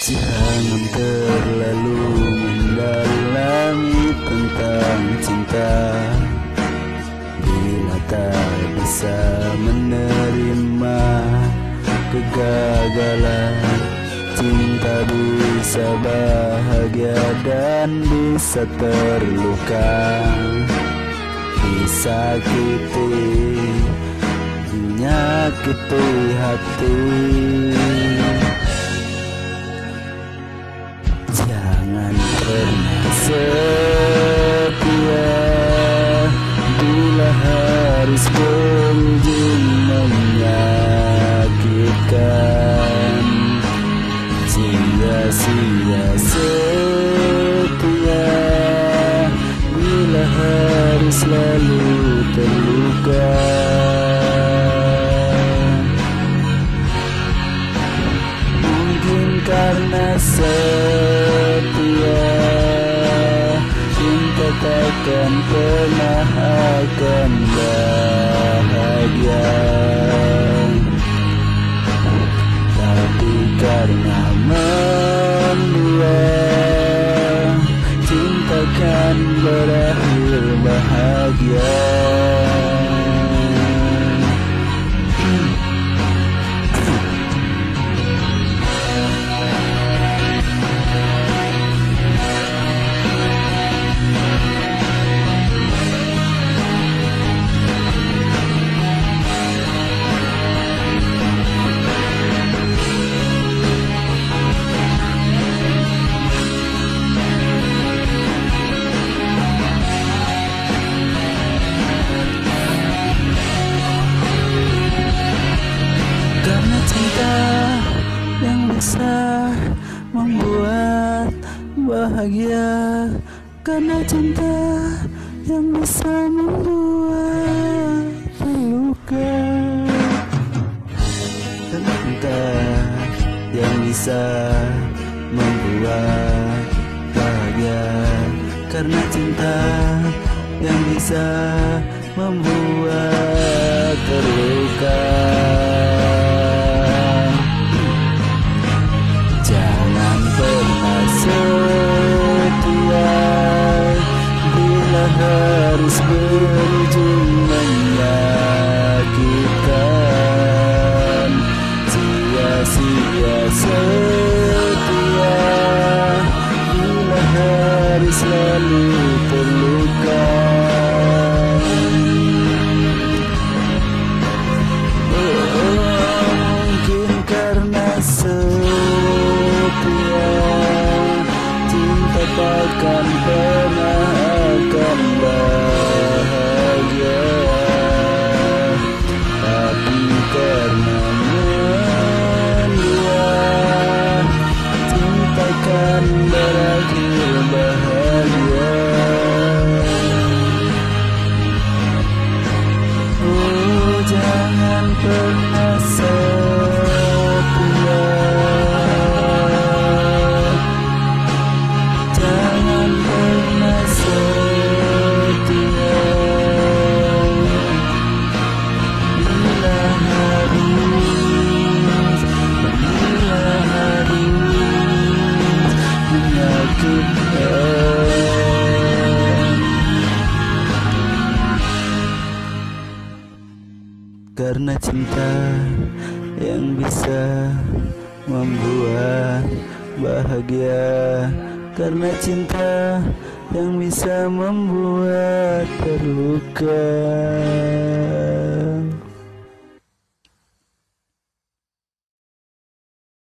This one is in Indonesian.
Jangan terlalu mendalami tentang cinta bila tak bisa menerima kegagalan. Cinta bisa bahagia dan bisa terluka, disakiti, menyakiti hati. Jangan pernah setia bila harus berujung menyakitkan. Sia-sia setia bila harus selalu terluka. Mungkin karena setia cinta takkan pernah akan bahagia, tapi karena mendua cinta kan berakhir bahagia. Yang bisa membuat bahagia, karena cinta yang bisa membuat terluka. Cinta yang bisa membuat bahagia, karena cinta yang bisa membuat terluka. Setia bila harus berujung menyakitkan. Sia-sia setia bila harus selalu terluka. Mungkin karena takkan pernah akan bahagia, tapi karena mendua cinta kan berakhir bahagia. Oh, jangan pernah setia, karena cinta yang bisa membuat bahagia, karena cinta yang bisa membuat terluka.